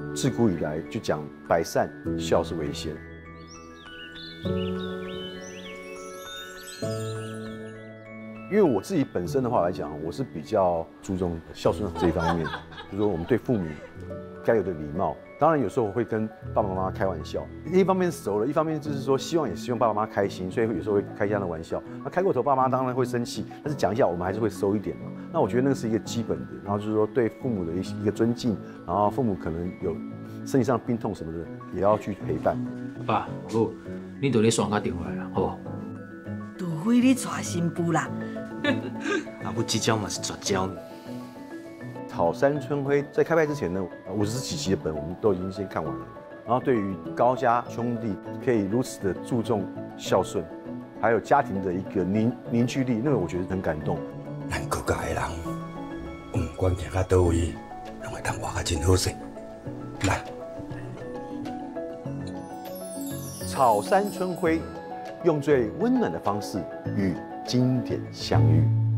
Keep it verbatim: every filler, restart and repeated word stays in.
自古以来就讲百善孝是为先。因为我自己本身的话来讲，我是比较注重孝顺这一方面，就是说我们对父母该有的礼貌。当然有时候我会跟爸爸妈妈开玩笑，一方面是熟了，一方面就是说希望也希望爸爸妈妈开心，所以有时候会开这样的玩笑。那开过头，爸妈当然会生气，但是讲一下我们还是会收一点嘛。那我觉得那个是一个基本的，然后就是说对父母的一一个尊敬，然后父母可能有身体上的病痛什么的，也要去陪伴。 爸，好，你到你爽个电话啦，好。 除非你娶新妇啦。 啊，我这招嘛是绝招呢。 草山春晖在开拍之前呢，五十几集的本我们都已经先看完了。然后对于高家兄弟可以如此的注重孝顺，还有家庭的一个凝凝聚力，那个我觉得很感动。 咱国家的人，不管行到倒位，拢会当活得真好势。来， 草山春晖用最温暖的方式与经典相遇。